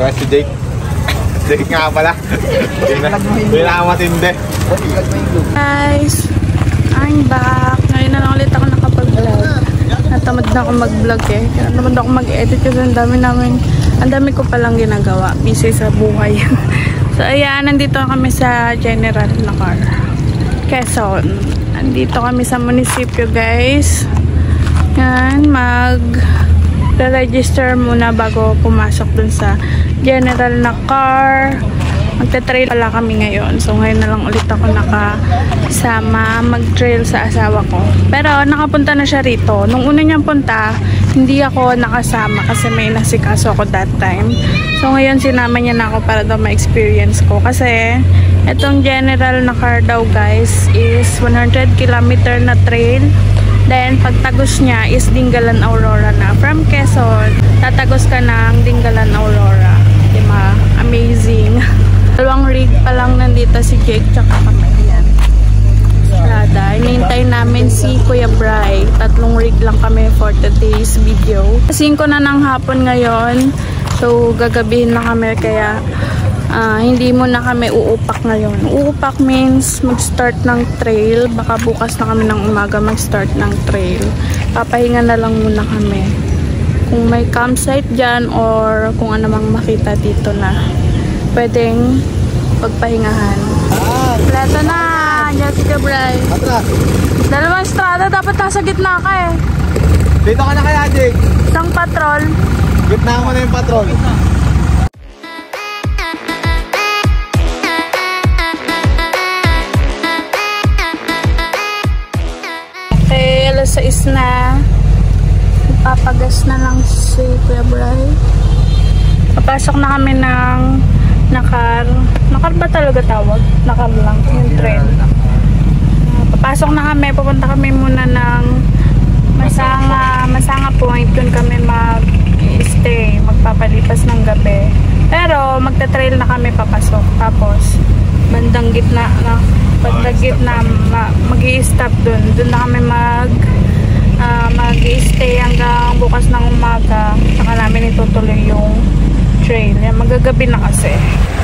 Kaya si Jake. Jake nga pala. Hindi na matindi. Guys, I'm back. Ngayon na lang ulit ako nakapag-vlog. Natamad na ako mag-vlog eh. Natamad ako mag-edit kasi ang dami ko palang ginagawa. Busy sa buhay. So ayan, nandito kami sa General na car. Quezon. Nandito kami sa munisipyo guys. Yan, mag-register muna bago pumasok dun sa General na car. Magta-trail pala kami ngayon. So ngayon na lang ulit ako nakasama mag-trail sa asawa ko. Pero nakapunta na siya rito. Nung una niyang punta, hindi ako nakasama kasi may nasikaso ako that time. So ngayon sinama niya na ako para daw ma-experience ko. Kasi itong General na car daw guys is 100 km na trail. Then pagtagos niya is Dingalan Aurora na. From Quezon, tatagos ka ng Dingalan Aurora. Diba? Amazing. Dalawang rig pa lang nandito si Jake tsaka kami yan. Strada. Inintay namin si Kuya Bry. 3 rig lang kami for today's video. 5 na ng hapon ngayon. So gagabihin na kami kaya hindi mo na kami uupak ngayon. Uupak means mag-start ng trail. Baka bukas na kami ng umaga mag-start ng trail. Papahinga na lang muna kami. Kung may campsite dyan or kung ano mang makita dito na pwedeng pagpahingahan. Pleto na! Jessica Bray. Dalawang strada, dapat nasa gitna ka eh. Dito ka na kaya, Jake? Isang patrol. Gitna mo na yung patrol. Okay, alas 6 na. Papagas na lang si Kuya Bray. Papasok na kami ng nakar ba talaga tawag? Nakar lang, yung train. Papasok na kami, pupunta kami muna ng Masanga Point. Doon kami mag-stay, magpapalipas ng gabi. Pero magta-trail na kami papasok. Tapos bandang gitna mag-i-stop doon. Doon na kami mag-i-stay hanggang bukas ng umaga. Saka namin itutuloy yung trail. Yan, magagabi na kasi.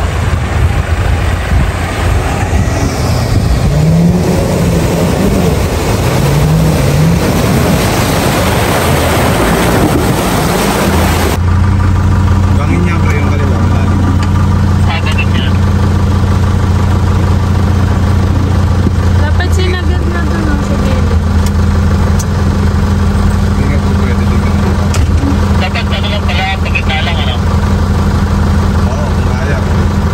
Bangin niya ba yung kaliwa? Dapat sinagat na doon ang sabihin. Hindi nga po pwede dito. Dapat ano lang pala, pagkita lang ano? Oo, kaya.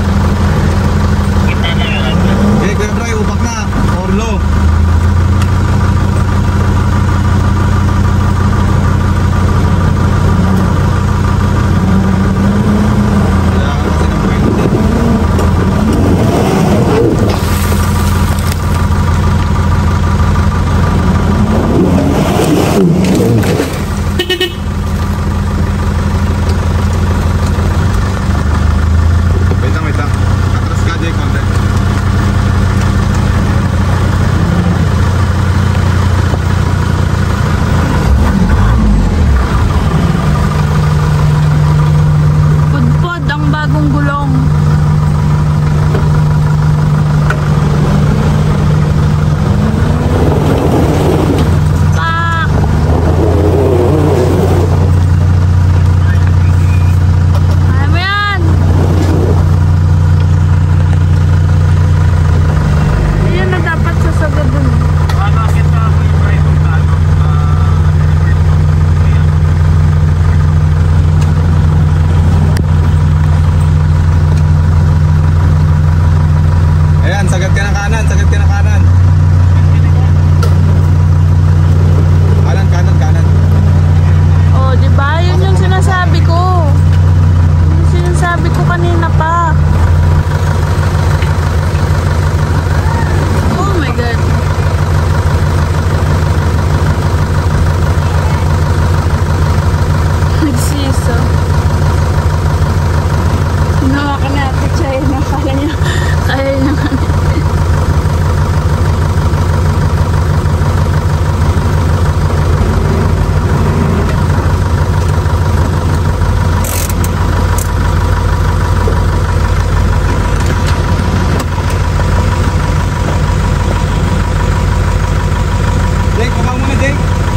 Baba mo na, Jake.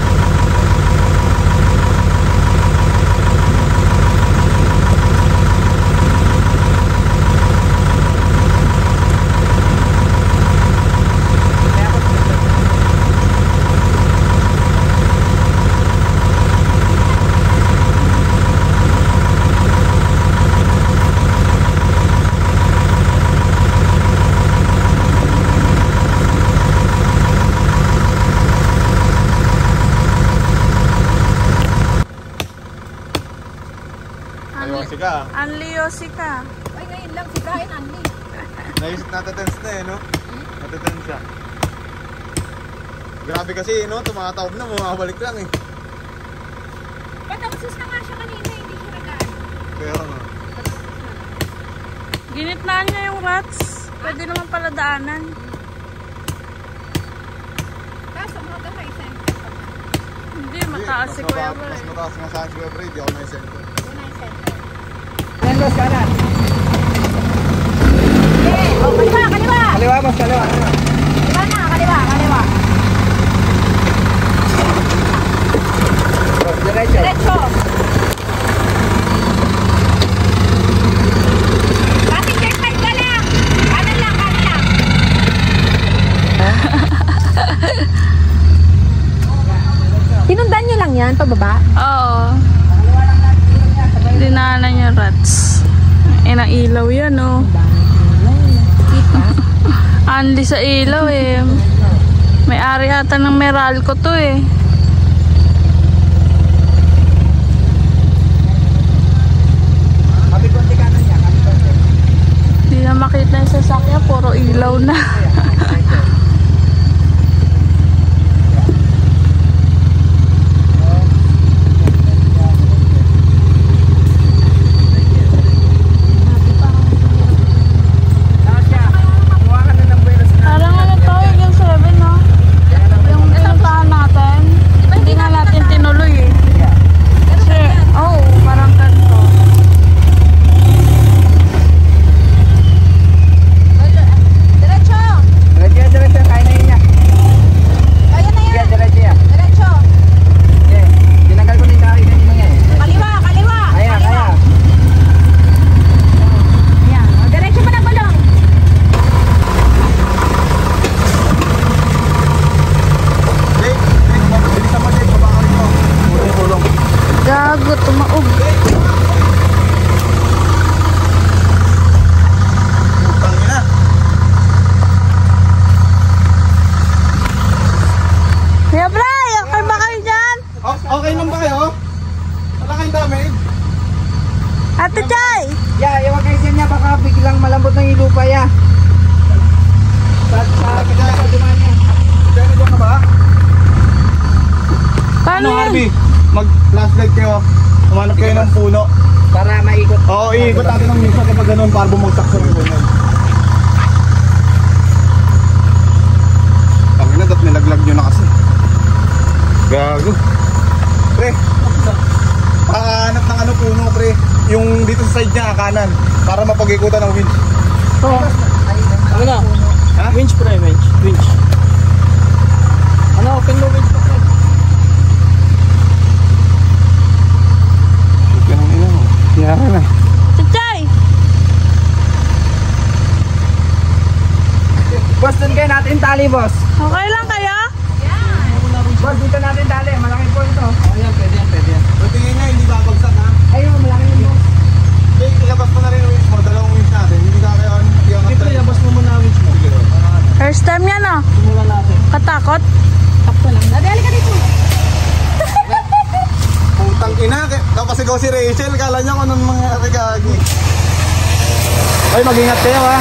Yosi ka. Anli Yosi ka. Ay, ngayon lang, si Brian Anli. Natatense na eh, no? Natatense siya. Grabe kasi, no? Tumatawag na, bumabalik lang eh. Patapos na nga siya kanina, hindi siya nagaan. Kaya nga. Ginitnaan niya yung rats. Pwede naman pala daanan. Kaso mga gamay, center pa. Hindi, mataas si Kuya Bal. Mas mataas nga sa akin si Kuya Bal, di ako na center. Yun ay center. Boss, kanan. Okay, oh, kaliwa, kaliwa. Kaliwa, boss, kaliwa. Kaliwa na, kaliwa, kaliwa. Boss, diretso. Diretso. Traffic check light ka lang. Kanan lang, kanan lang. Sinundan nyo lang yan, pababa? Oo. Dinaanan yung rats. Inang ilaw yan, oh. Anli sa ilaw, eh. May ari ata ng Meralco to, eh. Kapit konti kanan niya, kapit konti. Hindi na makita yung sasakyan, puro ilaw na. Parang ano to, yung 7, no? Yung pinuntahan natin. Hindi na natin tinuloy, eh. Kasi, oh, parang ganito. Diretso. Diretso, kaya na yun niya. Kaya na Sige, yan. diretso yan. Diretso. Sige, tinanggal ko din kaya kanina yan. Kaliwa, kaliwa. Kaya, Kaliwa. kaya. Ayan. O, diretso pa na gulong. Jake, bilisan mo, Jake. Baba ka rin mo. Tulong. Gago, tumaog. Putang ina. Kuya Bray, okay ba kayo dyan? Okay lang ba kayo? Wala kayong damage? Ate Chay! Huwag kayo siya niya, baka biglang malambot ng ilupa ya. Sa dumaan niya. Diyan na ka ba? Paano Ano, yan? Harvey? Mag-flashlight kayo. Umanap kayo ng puno. Para maikot. Oo, iikot natin ng minsan kapag ganun para bumagsak sa mga ganyan. Tangina, dapat nilaglag nyo na kasi. Gago. Pre, pakahanap ng ano puno, pre. Yung dito sa side niya, kanan. Para mapag-ikutan ng winch. Ano na? Ha? Winch pre, winch. Ano, open mo winch pa pre. Ganun ina mo. Yara na. Ate Chay! Boss, dun kayo natin tali, boss. Okay lang kayo? Boss, dito natin tali. Malaki po ito. Ayan, pwede yan. Pero tingin niya, hindi babagsak ha. Ayun, malaki yun, boss. Jake, ilabas mo na rin yung winch mo. Dalawang winch natin. Hindi ka kayo Hindi pre, labas mo muna winch mo. Sige. First time yan, oh. Simulan natin. Katakot? Takto lang. Nadali ka dito. Putang ina. Napasigaw si Rachel. Kala niya kung anong mga regagi. Ay, mag-ingat kayo ha.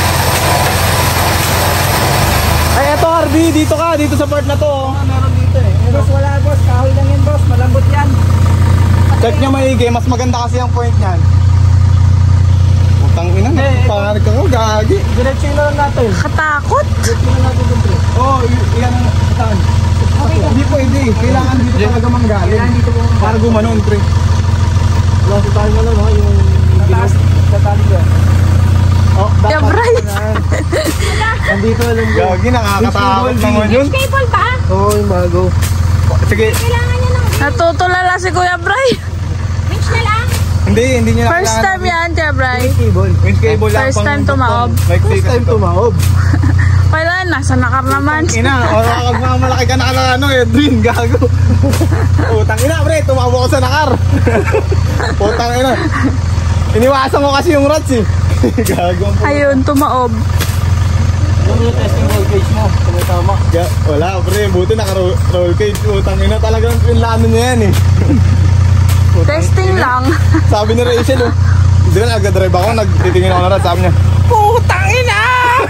Ay, eto Harvey. Dito ka. Dito sa part na to. Oh. Meron dito eh. Boss, wala boss. Kahoy lang yan, boss. Malambot yan. Check nyo maigi. Mas maganda kasi ang point niyan. Putang ina. Pangalit ka ko. Gagi. Diretso na lang natin. Katakot? Diretso na natin dun pre. Oo, iyan ang saan. Hindi pwede. Kailangan dito talaga manggaling. Kailangan dito po. Para gumanon, pre. Wala sa tayo na lang, no? Yung bilis. Sa tali yan. Oh, Kuya Bray! Nandito na lang. Gagi, nakakatakot naman yun. Cable ba? Oo, yung bago. Sige. Kailangan niya ng Natutulala si Kuya Bray. winch na lang. Hindi niya First time yan, Kuya Bray. Cable. Winch cable lang. First time tumaob. Like, First time tumaob. Wala, nasa nakar naman. Ina, magmamalaki ka na ano, Edwin, gago. Putang ina, pre, tumawa ko sa nakar. Putang ina. Iniwasan ko kasi yung rats eh. Gago. Ayun, tumaob. Yung testing voltage mo, tumatama. Wala, pre, buti naka-roll cage. Putang ina, talagang pinlano niya yan eh. Testing lang. Sabi ni Rachel, oh. Hindi na, nag-drive ako, nagtitingin ako na rats. Sabi niya, putang ina!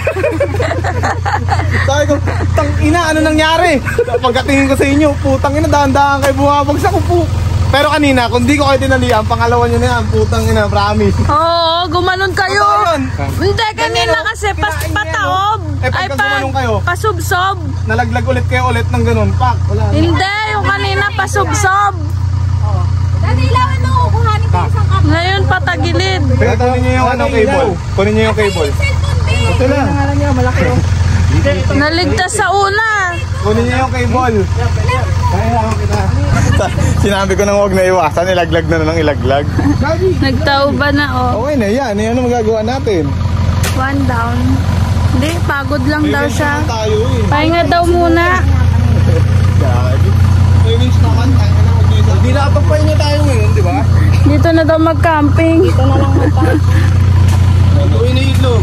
Sabi ko, putang ina, ano nangyari? Pagkatingin ko sa inyo, putang ina, dahan-dahan kayo bumabagsak ko po. Pero kanina, kung di ko kayo tinalian, pangalawa nyo na yan, putang ina, promise. Oo, gumanon kayo. Ano yun? Hindi, kanina kasi pataob. Eh, pagka gumanon kayo? Pasubsob. Nalaglag ulit kayo ulit ng ganun, pak, wala na. Hindi, yung kanina pasubsob. Dati ilawan mo, kukuhanin ko yung isang cup. Ngayon patagilid. Pero kunin nyo yung ano, cable. Kunin nyo yung cable. Cellphone, babe. Ito lang. Ang alam niya, malaki oh. Naligtas sa una. Kunin nyo yung cable. Kailangan kita. Sinabi ko nang huwag na iwasan, ilaglag na nang ilaglag. Nagtauba na oh. Okay na yan, ano magagawa natin? One down. Hindi, pagod lang daw May siya. winch na tayo eh. Pahinga daw muna. Gagi. May winch naman, tayo na mag-isa. Hindi na kapagpahinga tayo ngayon, di ba? Dito na daw mag-camping. Dito na lang Uy na itlog.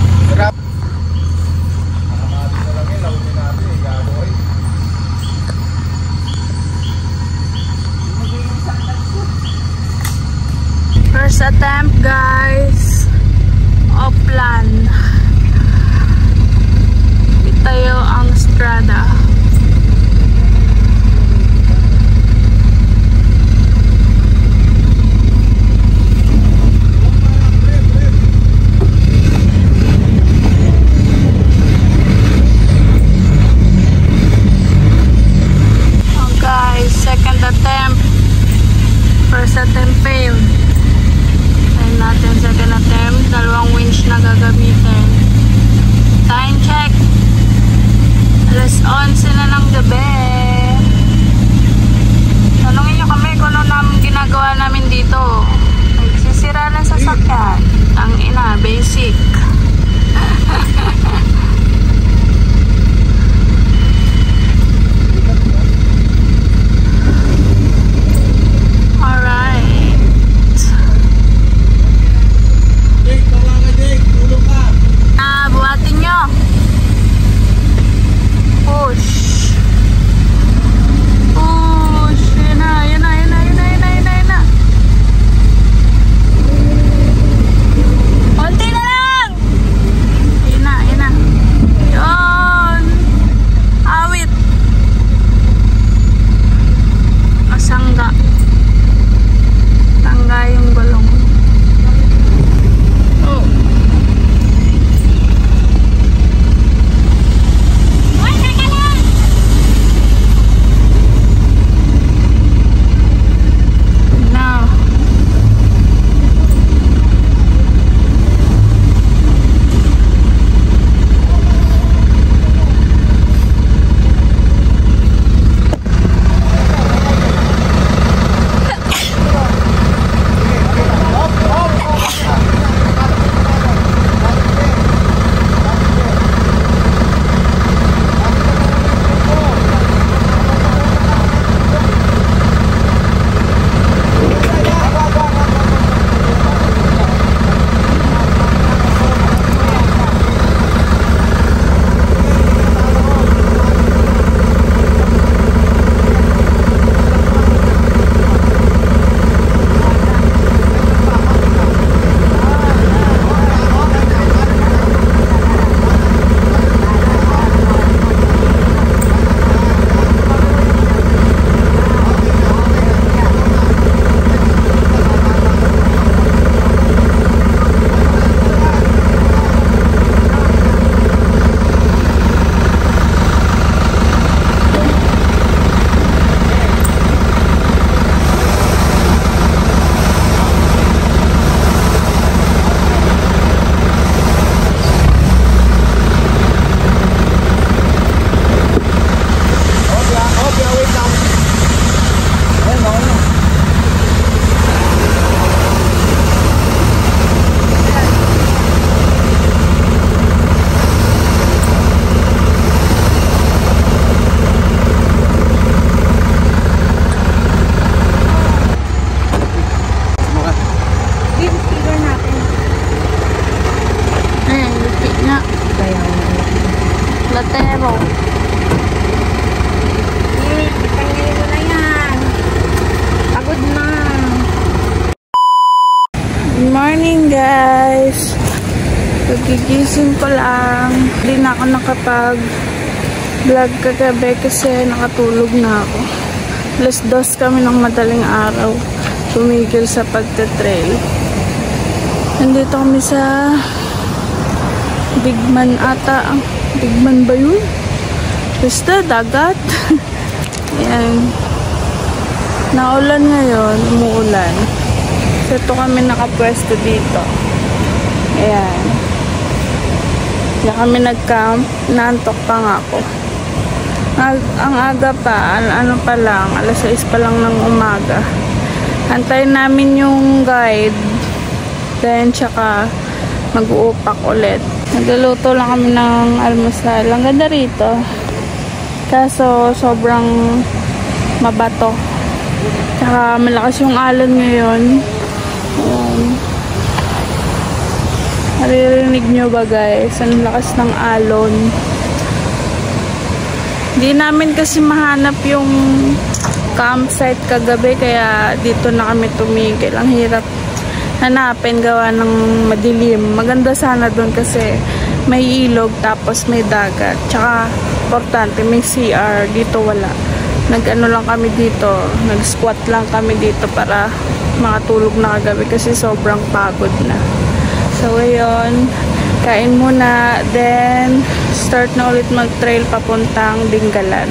First attempt, guys. Oplan. Itayo ang Strada. Oh, guys, second attempt. First attempt failed. Try natin second attempt. Dalawang winch na gagamitin. Time check. Alas 11. Gigising ko lang. Hindi na ako nakapag-vlog kagabi kasi nakatulog na ako. Alas 2 kami ng madaling araw. Tumigil sa pagte-trail. Nandito kami sa Bigman ata. Bigman ba yun? Basta dagat. Ayan. Naulan ngayon. Umuulan. So ito kami nakapwesto dito. Ayan. Diyan kami nag-camp. Naantok pa nga ako. Ang aga pa. Ano pa lang. Alas 6 pa lang ng umaga. Antayin namin yung guide. Then, tsaka mag-uupak ulit. Nagluluto lang kami ng almusal. Ang ganda rito. Kaso, sobrang mabato. Tsaka, malakas yung alon ngayon. Naririnig nyo ba guys? Ang lakas ng alon. Hindi namin kasi mahanap yung campsite kagabi kaya dito na kami tumigil. Ang hirap hanapin gawa ng madilim. Maganda sana doon kasi may ilog tapos may dagat. Tsaka importante may CR. Dito wala. Nag-ano lang kami dito. Nag-squat lang kami dito para makatulog na kagabi kasi sobrang pagod na. So ngayon, kain muna. Then start na ulit mag-trail papuntang Dingalan.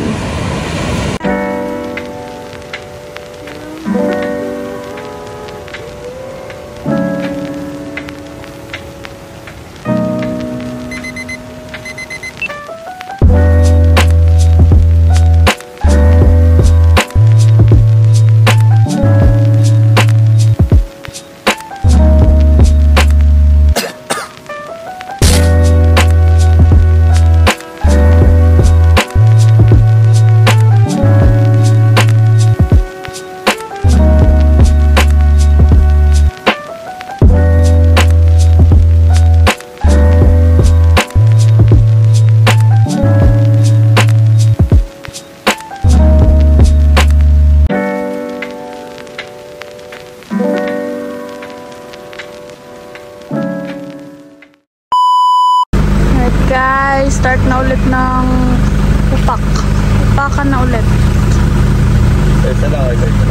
Guys, start na ulit ng upak. Upakan na ulit. Isa lang.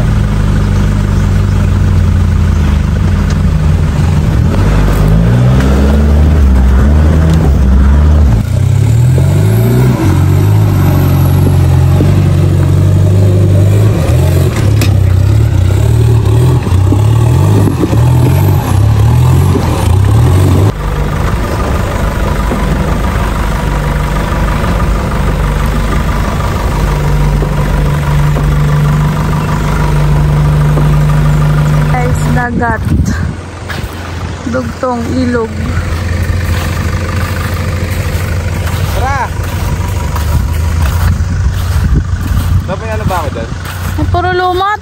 Dagat. Dugtong ilog. Tara! Dapat ano ba ako dyan? Ay, puro lumot.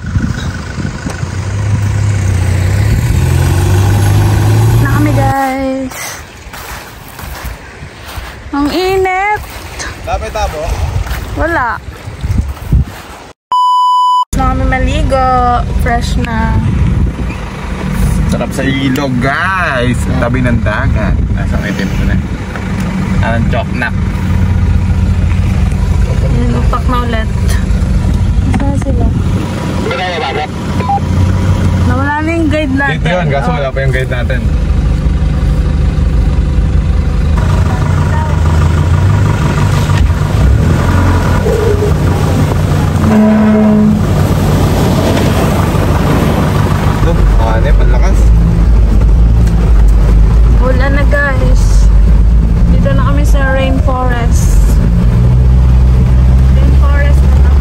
Na kami guys. Ang init. Dapat tabo? Wala. Na kami maligo. Fresh na. Sarap sa ilog guys. Tabi ng dagat. Nasa itim ko na. Anong choknak. Yan, upak na ulit. Saan sila? Nawala na yung guide natin. Dito yun, kaso wala pa yung guide natin. Panlakas. Wala na guys. Dito na kami sa rainforest. Rainforest na to.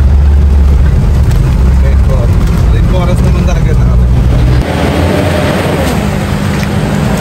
Rainforest naman talaga na kami.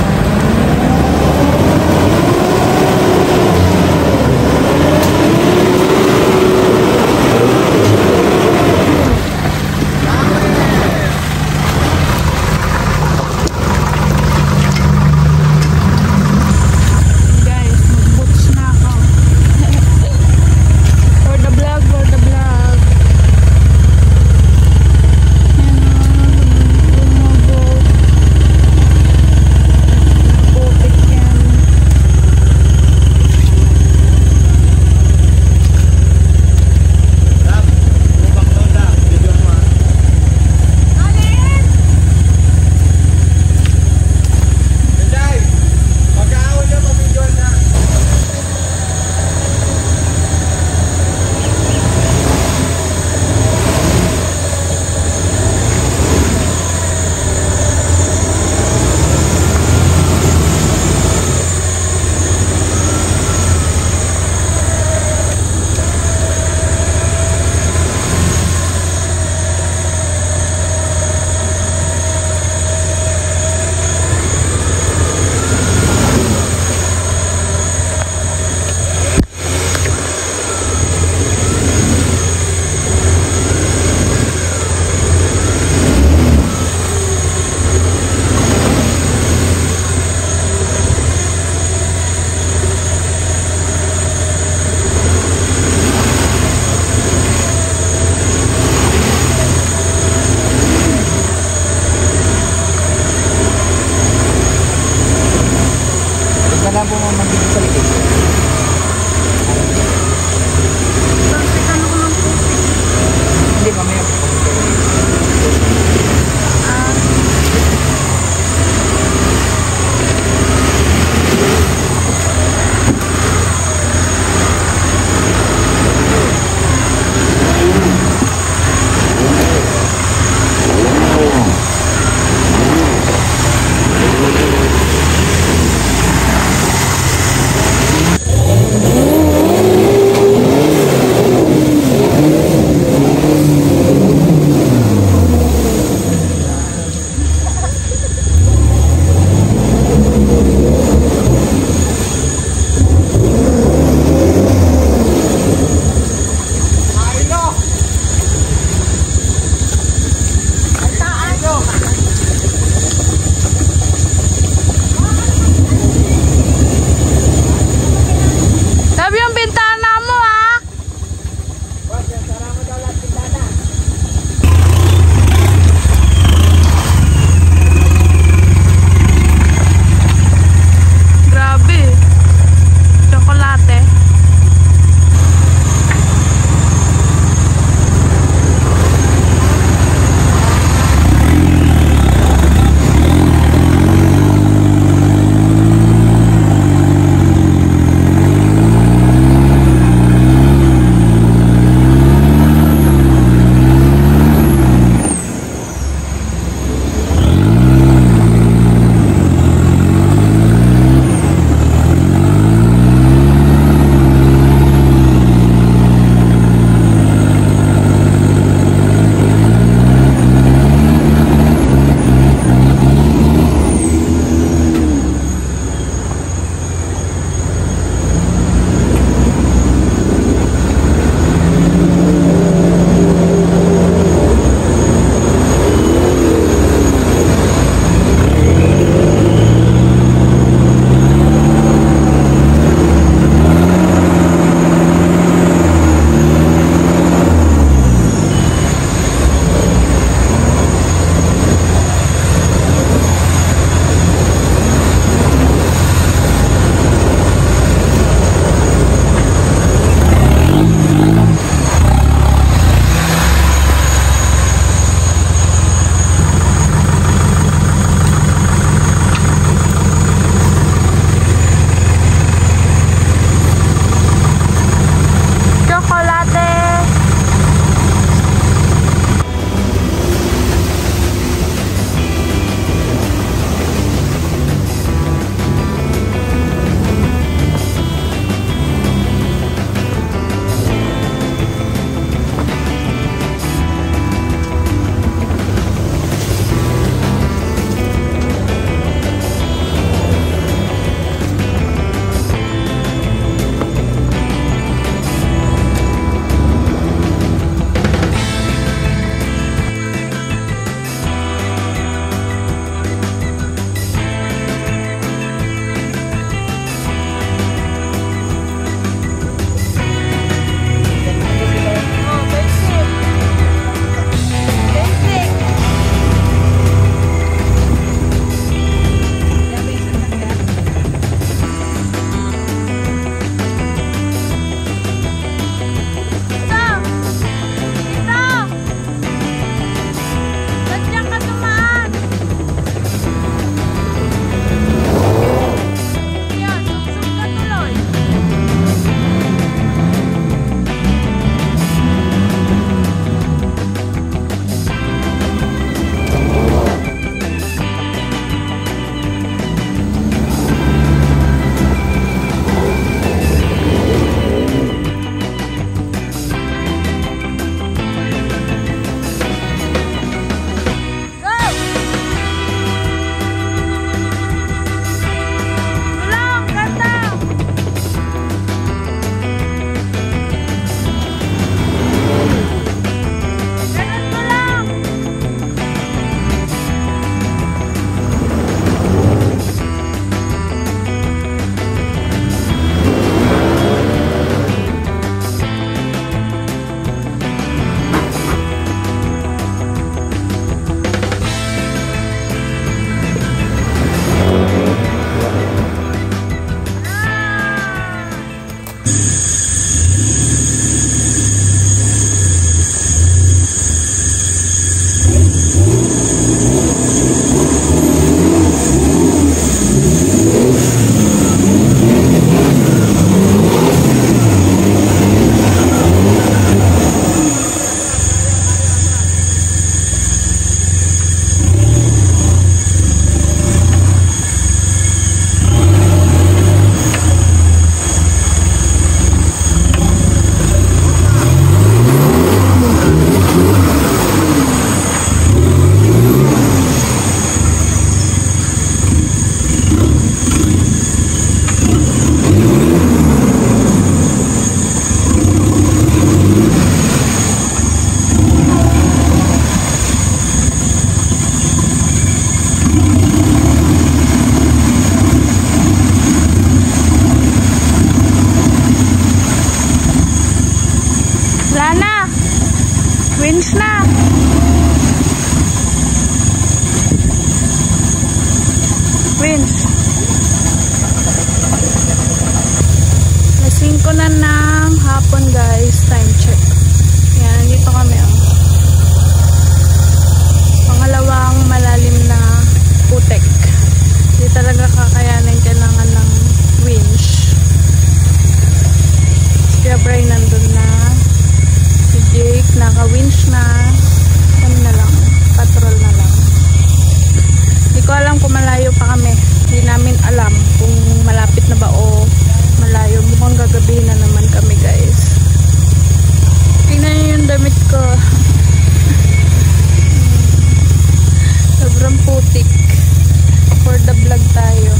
Winch na. Winch. Lasing ko na ng hapon guys. Time check. Yan, dito kami oh. Pangalawang malalim na putek. Hindi talaga kakayanin, kailangan ng winch. Si Abray nandun na. Si Jake naka-winch na. Kami na lang. Patrol na lang. Hindi ko alam kung malayo pa kami. Hindi namin alam kung malapit na ba o malayo. Mukhang gagabihin na naman kami guys. Tingnan nyo yung damit ko. Sobrang putik. For the vlog tayo.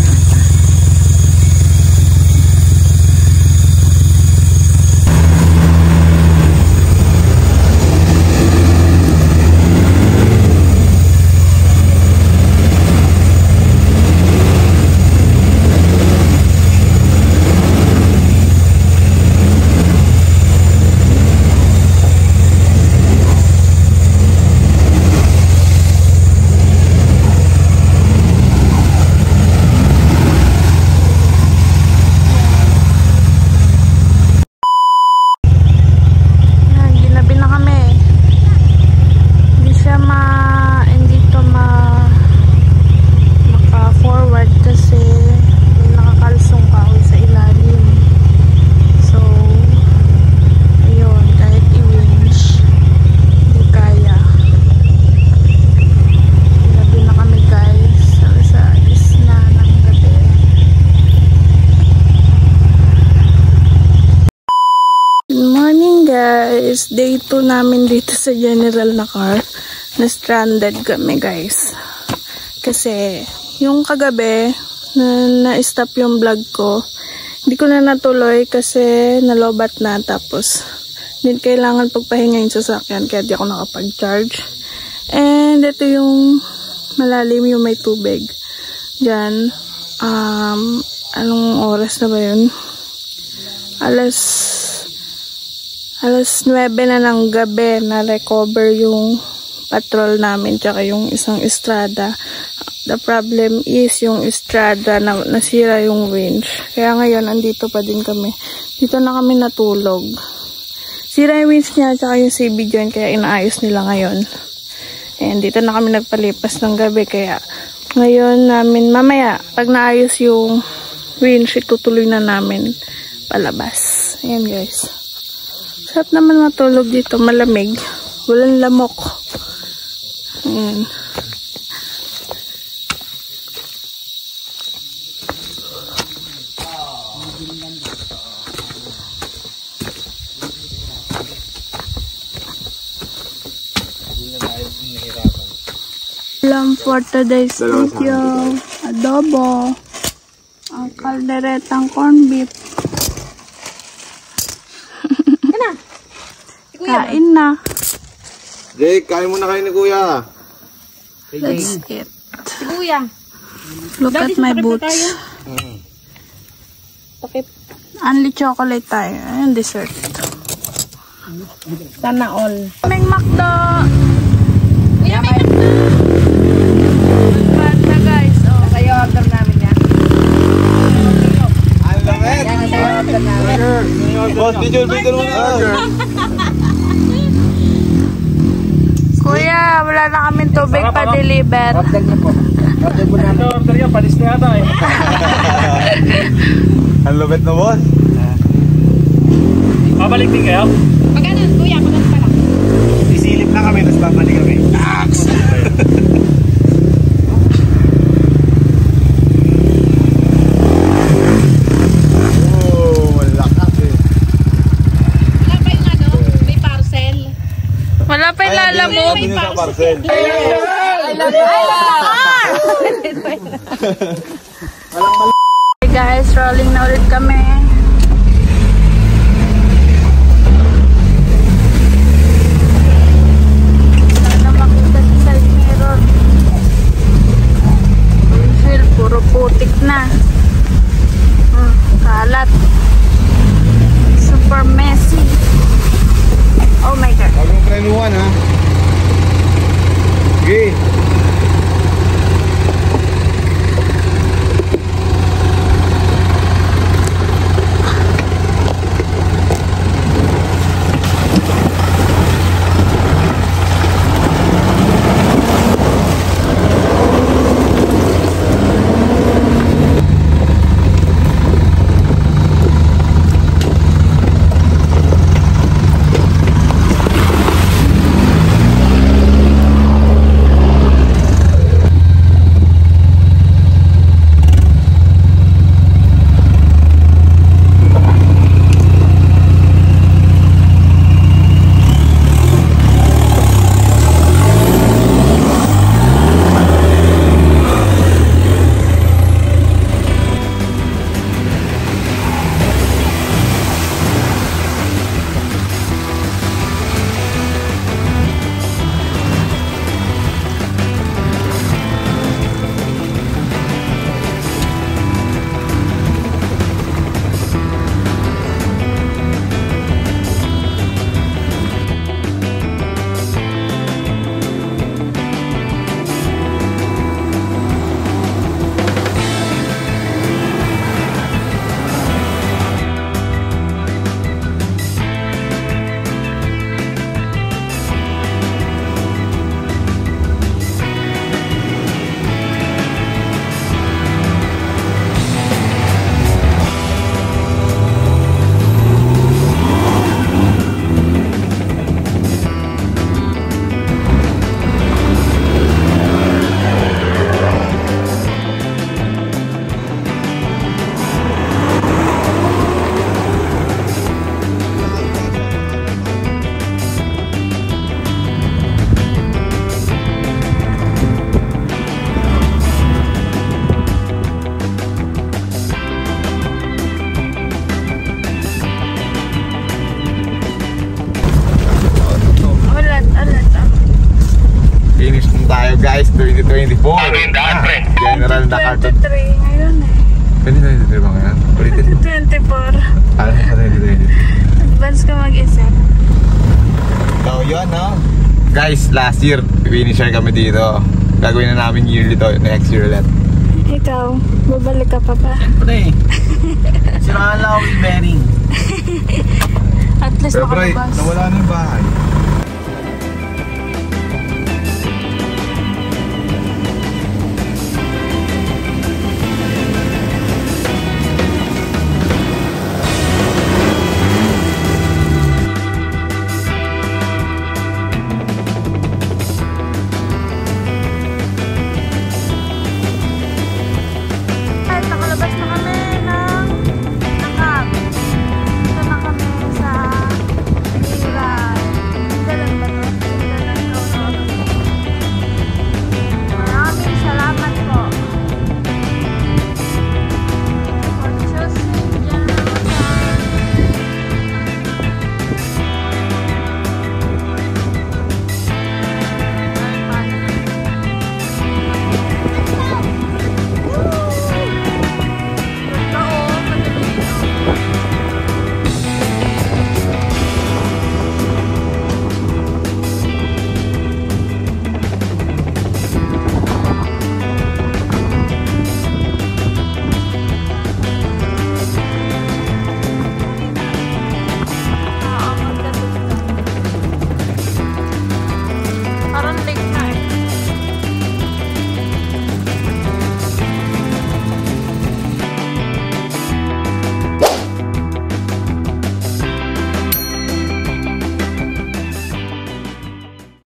Day 2 namin dito sa General na car. Na-stranded kami guys. Kasi yung kagabi na-stop yung vlog ko. Hindi ko na natuloy kasi nalobat na. Tapos din kailangan pagpahinga yung sasakyan kaya di ako nakapag-charge. And ito yung malalim yung may tubig. Diyan. Anong oras na ba yun? Alas 9 na ng gabi na recover yung patrol namin tsaka yung isang estrada. The problem is yung estrada na nasira yung winch. Kaya ngayon andito pa din kami. Dito na kami natulog. Sira yung winch niya tsaka yung CB joint kaya inaayos nila ngayon. And dito na kami nagpalipas ng gabi kaya ngayon namin mamaya pag naayos yung winch itutuloy na namin palabas. Ayan guys. Sarap naman matulog dito, malamig. Walang lamok. Ayan. Alam for today's video, adobo, ang kalderetang corned beef. Kain na. Jake, kain muna kayo ni Kuya. Let's eat. Si Kuya. Look at my boots. Takip. Only chocolate tayo. Ayan, dessert. Sana all. Kaming McDo. Kuya, may McDo. Bata guys. Oh. Sa'yo order namin yan. Ang lamit. Yan, sa'yo order namin. Boss, video mo na. Kuya, wala na kaming tubig pa deliver. Order na po. Order mo namin. Order yan, palis na yata eh. Ang lamit na boss. Babalik din kayo? Pag ano, Kuya, pag ano pala. Isilip na kami, tapos babalik kami. Wala pa yung lalamog. Ay, sa parcel. Hey guys, rolling na ulit kami. Sana makita sa side mirror. Windshield, puro putik na. Kalat. Super messy. Oh my god. Huwag mong planuhan ha. Sige. Guys, 2024. General na karton. 23 ngayon eh. 2023 ba ngayon? Ulitin mo. 24. Alam ka 2023. Advance ka mag-isip. So yun no? Guys, last year finisher kami dito. Gagawin na namin yearly to next year ulit. Ikaw, babalik ka pa ba? Siyempre. Siraan lang ako yung bearing. At least Pero pre, nakalabas. nawala na yung bahay.